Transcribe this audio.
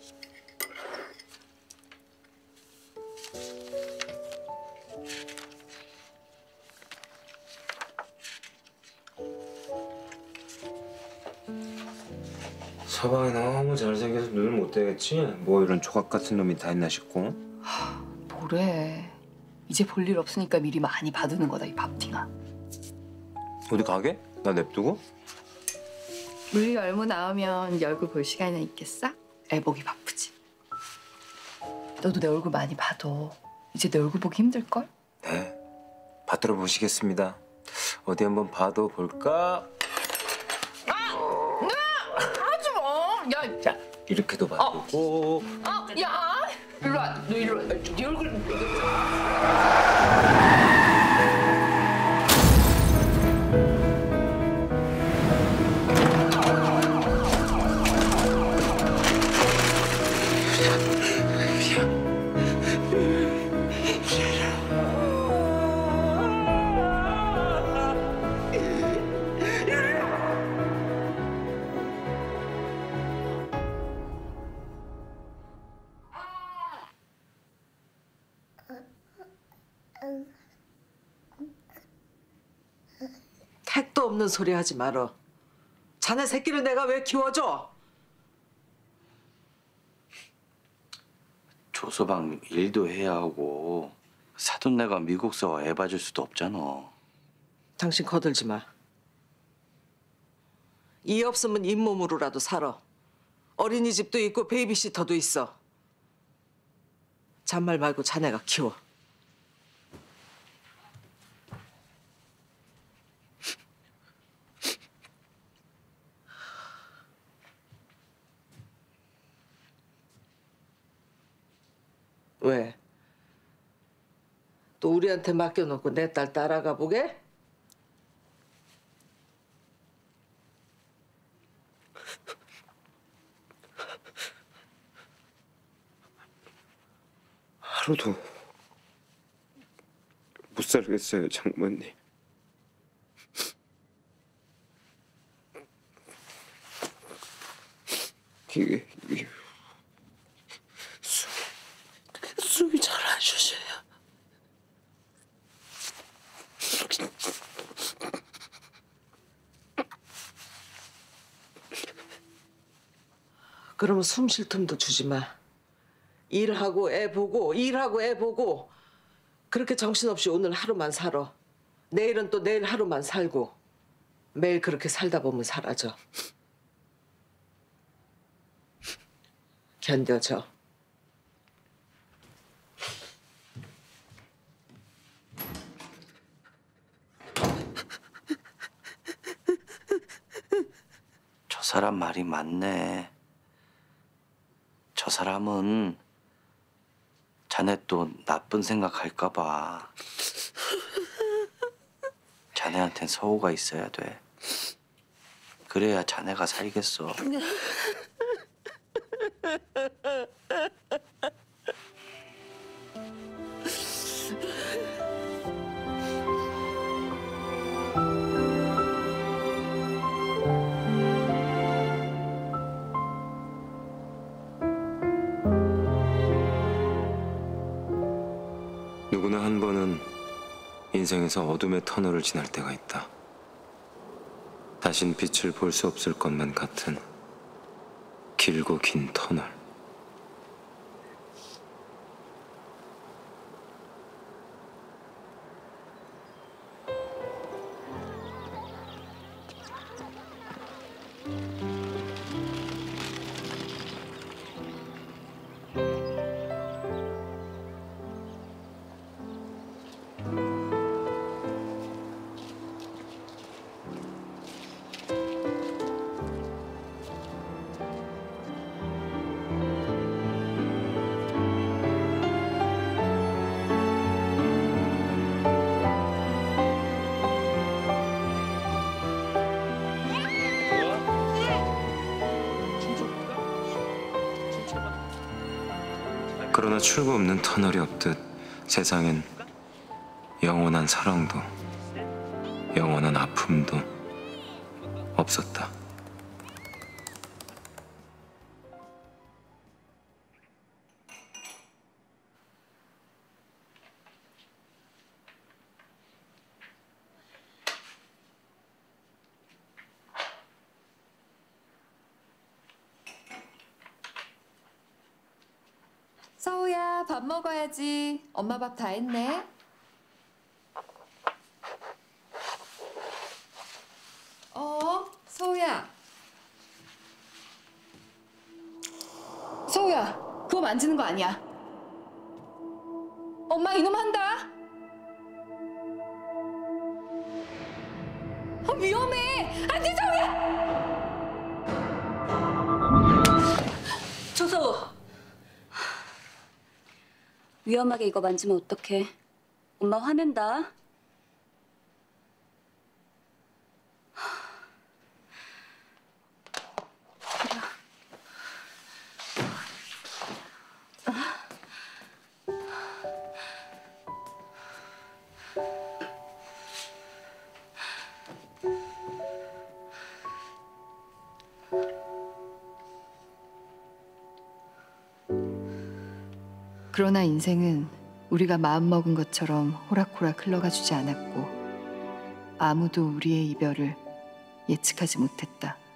서방이 너무 잘생겨서 눈을 못 떼겠지? 뭐 이런 조각 같은 놈이 다 있나 싶고. 뭐래. 이제 볼 일 없으니까 미리 많이 봐두는 거다, 이 밥팅아. 어디 가게? 나 냅두고? 물리 열무 나오면 네 얼굴 볼 시간이나 있겠어? 애 보기 바쁘지. 너도 내 얼굴 많이 봐도 이제 내 얼굴 보기 힘들걸? 네, 받들어 보시겠습니다. 어디 한번 봐도 볼까? 하지 마! 야, 자, 이렇게도 봐두고. 야! 일로 와, 너 일로 와. 네 얼굴. 택도 없는 소리 하지 말어. 자네 새끼를 내가 왜 키워줘? 조서방 일도 해야 하고 사돈네가 미국서 애 봐줄 수도 없잖아. 당신 거들지 마. 이 없으면 잇몸으로라도 살아. 어린이집도 있고 베이비시터도 있어. 잔말 말고 자네가 키워. 왜? 또 우리한테 맡겨놓고 내 딸 따라가 보게? 하루도 못 살겠어요, 장모님. 이게 숨이 잘 안 쉬어져요. 그러면 숨 쉴 틈도 주지 마. 일하고 애 보고 일하고 애 보고 그렇게 정신없이 오늘 하루만 살아. 내일은 또 내일 하루만 살고 매일 그렇게 살다 보면 사라져. 견뎌져. 저 사람 말이 맞네. 저 사람은 자네 또 나쁜 생각할까 봐. 자네한텐 서우가 있어야 돼. 그래야 자네가 살겠어. 누구나 한 번은 인생에서 어둠의 터널을 지날 때가 있다. 다신 빛을 볼 수 없을 것만 같은 길고 긴 터널. 그러나 출구 없는 터널이 없듯 세상엔 영원한 사랑도 영원한 아픔도 없었다. 서우야, 밥 먹어야지. 엄마 밥 다 했네. 서우야. 서우야, 그거 만지는 거 아니야. 엄마 이놈 한다. 위험해. 안 돼, 서우야. 조서우! 위험하게 이거 만지면 어떡해. 엄마 화낸다. 그러나 인생은 우리가 마음먹은 것처럼 호락호락 흘러가 주지 않았고 아무도 우리의 이별을 예측하지 못했다.